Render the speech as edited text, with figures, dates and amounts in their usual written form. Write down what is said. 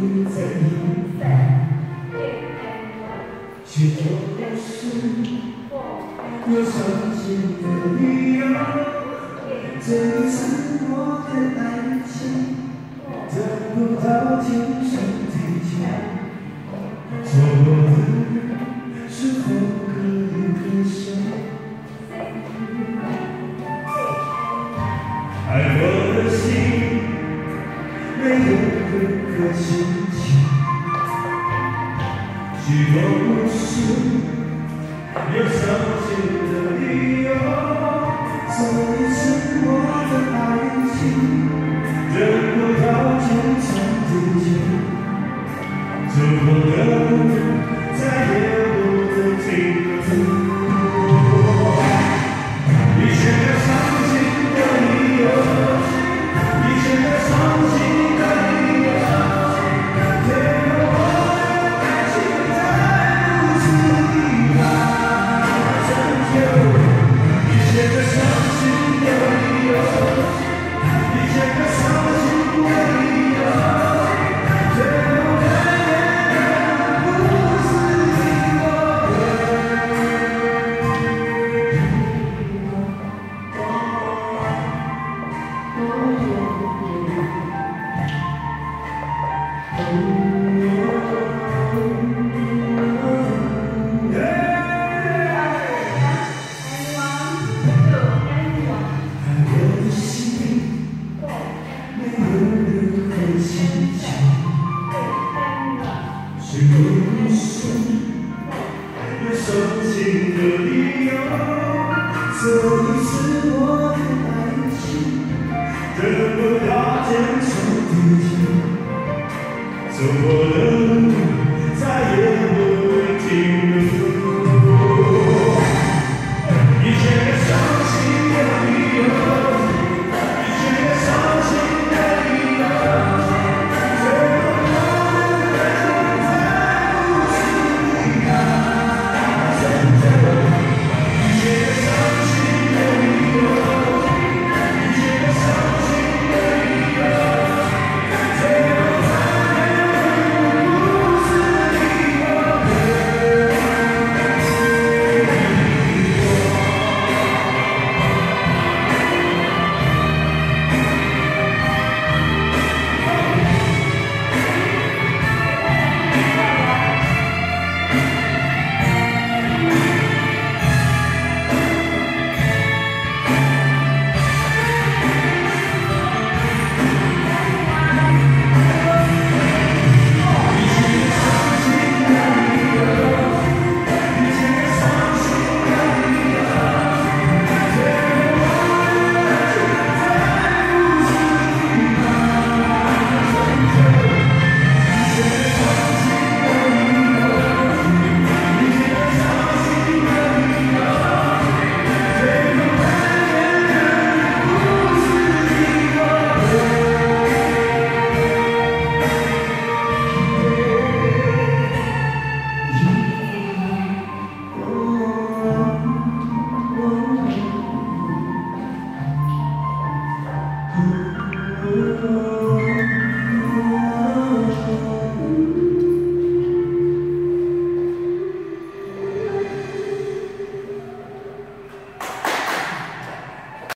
去做的事，有伤心的理由。这一次我的爱情得不到天长地久，错过的人是否可以割舍？爱过的心没有任何心情。 许多故事有伤心的理由，这一次我的爱情得不到天长地久，走过的路再也不能停留。以前的伤心的理由，以前的伤心的理由。 这一次我的爱情得不到天长地久，走过的路再也不。